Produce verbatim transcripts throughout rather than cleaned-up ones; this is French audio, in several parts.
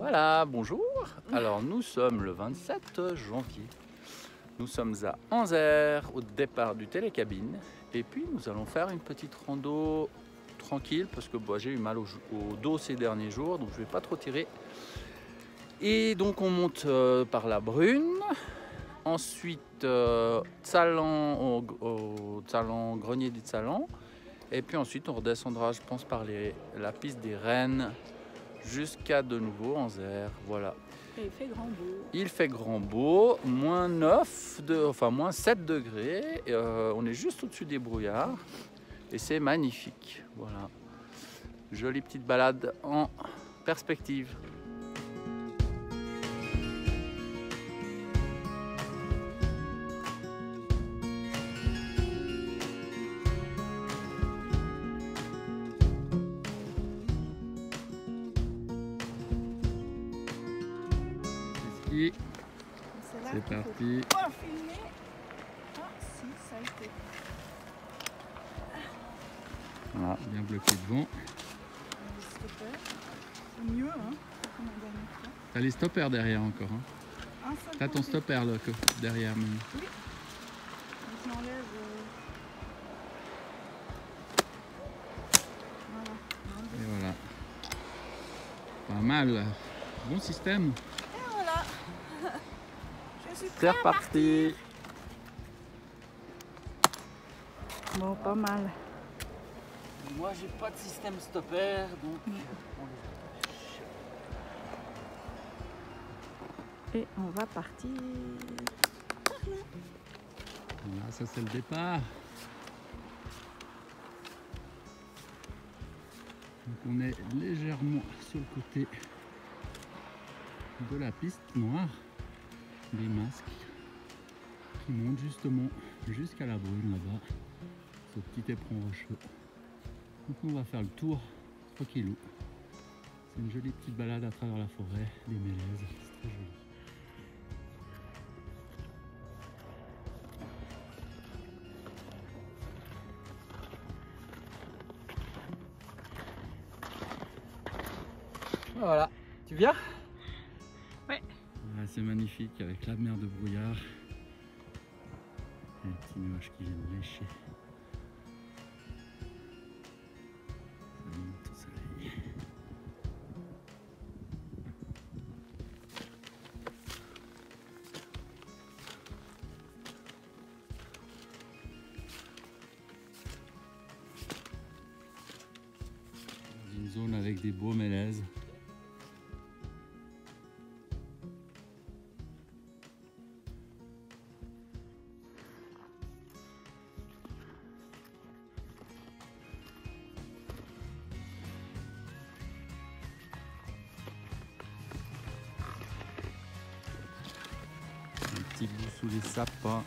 Voilà, bonjour. Alors nous sommes le vingt-sept janvier. Nous sommes à Anzère, au départ du télécabine. Et puis nous allons faire une petite rando tranquille parce que bah, j'ai eu mal au, au dos ces derniers jours, donc je ne vais pas trop tirer. Et donc on monte euh, par la Brune. Ensuite, euh, Tsalan, au, au Tsalan, Grenier du Tsalan. Et puis ensuite on redescendra, je pense, par les, la piste des Rennes jusqu'à de nouveau Anzère. Voilà. Et il fait grand beau. Il fait grand beau, moins neuf, de, enfin moins sept degrés. Euh, on est juste au-dessus des brouillards et c'est magnifique. Voilà. Jolie petite balade en perspective. C'est parti. Pas filmer. Ah si, ça a été. Voilà, bien bloqué devant. C'est mieux, hein, comme la dernière fois. T'as les stoppers derrière encore. Hein. T'as ton stopper là, derrière même. Oui. Je l'enlève. Euh... Voilà. Et voilà. Pas mal. Bon système. Et voilà. Je suis C'est reparti. Bon, pas mal. Moi j'ai pas de système stopper, donc on les... Et on va partir. Voilà, ça c'est le départ. Donc on est légèrement sur le côté de la piste noire des masques qui montent justement jusqu'à la Brune là-bas, ce petit éperon rocheux. Donc on va faire le tour tranquillou. C'est une jolie petite balade à travers la forêt, des mélèzes, c'est très joli. Voilà, tu viens? Ouais. Voilà, c'est magnifique avec la mer de brouillard. Et les petits nuages qui viennent lécher. Ça monte au soleil. Dans une zone avec des beaux mélèzes. Un petit bout sous les sapins.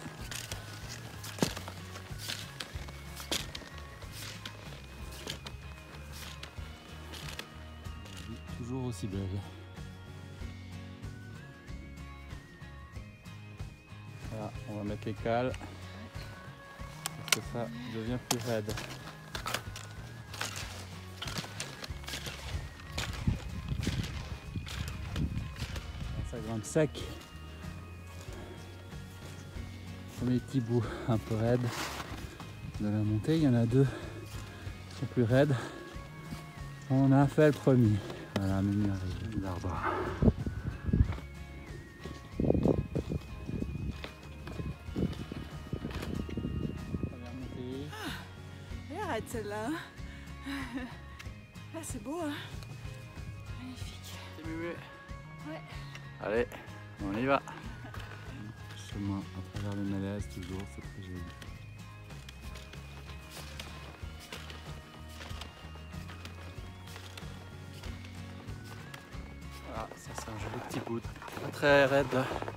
Toujours aussi belle. Voilà, on va mettre les cales parce que ça devient plus raide. Ça grimpe sec. Premier petit bout un peu raide de la montée, il y en a deux qui sont plus raides. On a fait le premier. Voilà, Mimi arrive, l'arbre. Elle arrête celle-là. Là c'est beau, hein. Magnifique. C'est Mimi. Ouais. Allez, on y va. Chemin à travers les mélèzes, toujours, c'est très joli. Voilà, ça c'est un joli petit bout, pas très raide,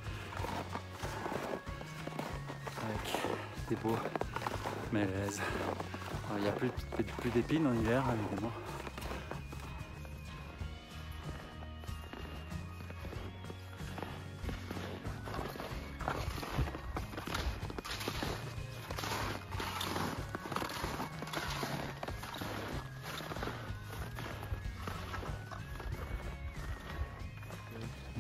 avec des beaux mélèzes. Alors, il n'y a plus, plus d'épines en hiver, évidemment.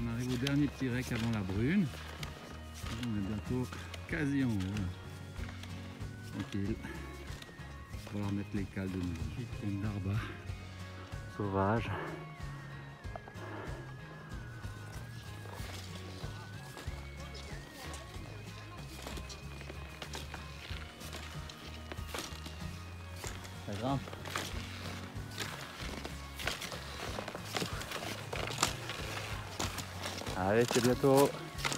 On arrive au dernier petit rec avant la brune. On est bientôt quasi en haut. Tranquille. Il va falloir mettre les cales de nouveau. Une d'arba sauvage. Ça grimpe. Allez, c'est bientôt.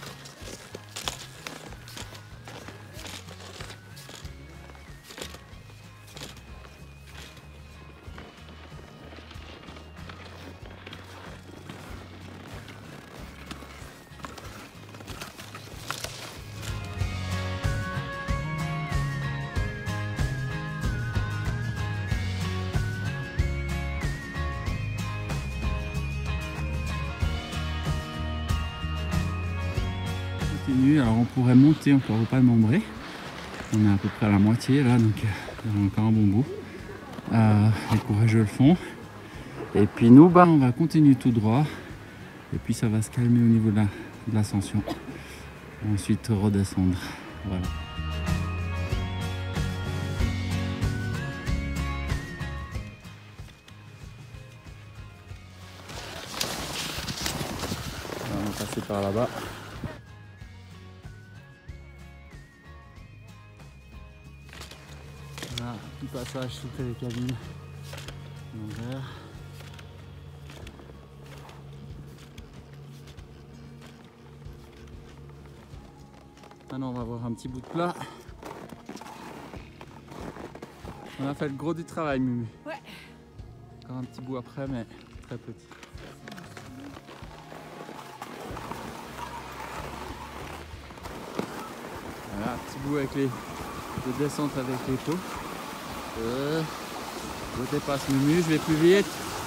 Alors on pourrait monter encore au pas de Membré. On est à peu près à la moitié là, donc il y a encore un bon bout. Euh, les courageux le font. Et puis nous, bah, on va continuer tout droit. Et puis ça va se calmer au niveau de l'ascension. La, ensuite redescendre. Voilà. On va passer par là-bas. Voilà, petit passage sous télécabine. L'envers. Maintenant on va voir un petit bout de plat. On a fait le gros du travail, Mumu. Ouais. Encore un petit bout après, mais très petit. Voilà, petit bout avec les de descente avec les pots. Euh, je dépasse Mumu, je vais plus vite.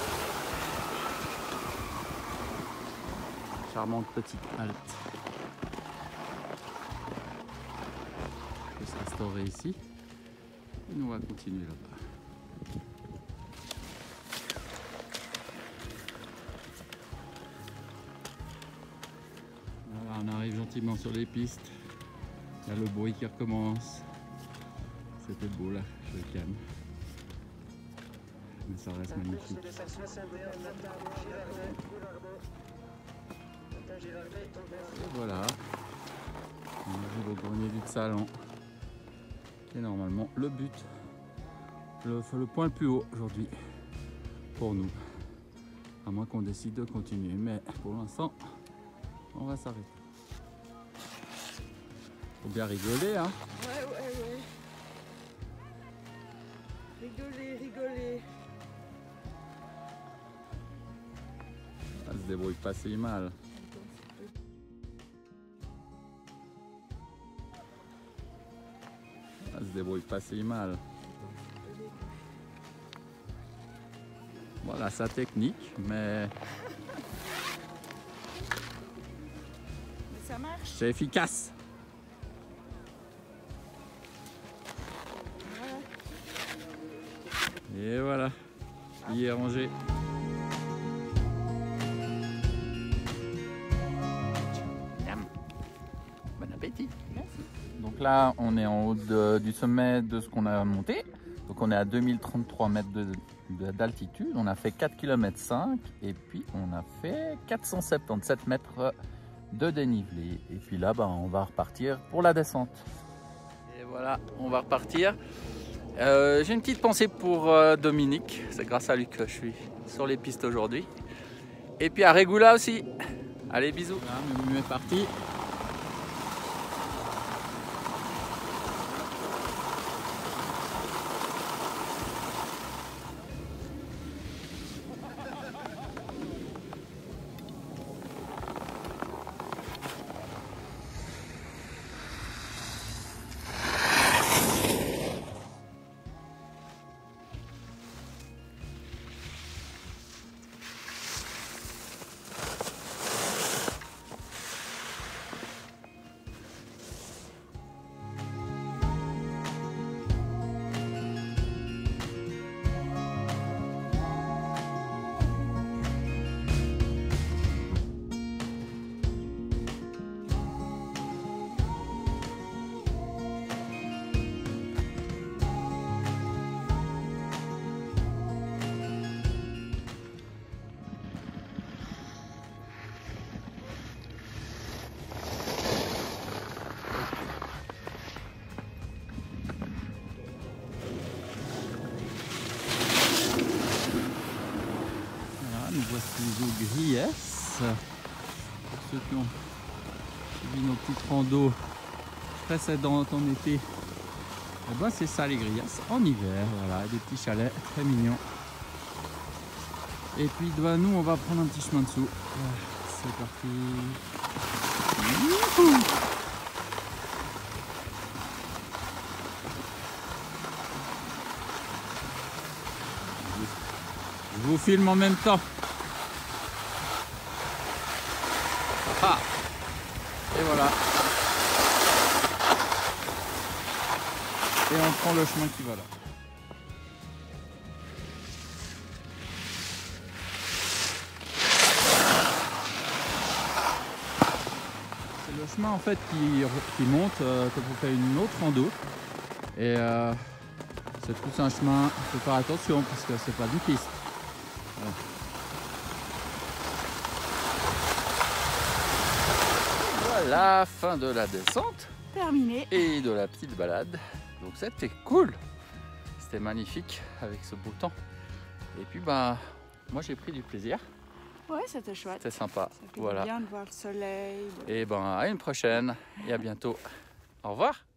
Charmante petite halte. Je vais se restaurer ici. Et nous on va continuer là-bas. Voilà, on arrive gentiment sur les pistes. Il y a le bruit qui recommence. C'était beau là, je le calme. Mais ça reste magnifique. Et voilà. On arrive au grenier du Salon, qui est normalement le but, le, le point le plus haut aujourd'hui pour nous. À moins qu'on décide de continuer, mais pour l'instant, on va s'arrêter. Faut bien rigoler, hein. Ouais, ouais, ouais. Rigoler, rigoler. Elle se débrouille pas si mal. Elle se débrouille pas si mal. Voilà sa technique, mais... Mais ça marche. c'est efficace. Voilà. Et voilà, il est rangé. Bon appétit. Merci. Donc là, on est en haut de, du sommet de ce qu'on a monté. Donc on est à deux mille trente-trois mètres d'altitude. On a fait quatre virgule cinq kilomètres et puis on a fait quatre cent soixante-dix-sept mètres de dénivelé. Et puis là, bah, on va repartir pour la descente. Et voilà, on va repartir. Euh, J'ai une petite pensée pour euh, Dominique. C'est grâce à lui que je suis sur les pistes aujourd'hui. Et puis à Regula aussi. Allez, bisous. Voilà, Mumu est parti. les eaux Griès. Pour ceux qui ont suivi nos petites randos précédentes en été, eh ben c'est ça les Griès en hiver. Voilà, des petits chalets très mignons. Et puis ben, nous on va prendre un petit chemin dessous. C'est parti. Youhou. Je vous filme en même temps. Ah. Et voilà. Et on prend le chemin qui va là. C'est le chemin en fait qui, qui monte euh, quand vous faites une autre rando. Et euh, c'est tout un chemin. Il faut faire attention parce que c'est pas une piste. Voilà, fin de la descente. Terminé. Et de la petite balade. Donc c'était cool. C'était magnifique avec ce beau temps. Et puis bah moi j'ai pris du plaisir. Ouais, c'était chouette. C'était sympa. Ça fait Voilà. bien de voir le soleil. De... Et ben à une prochaine et à bientôt. Au revoir.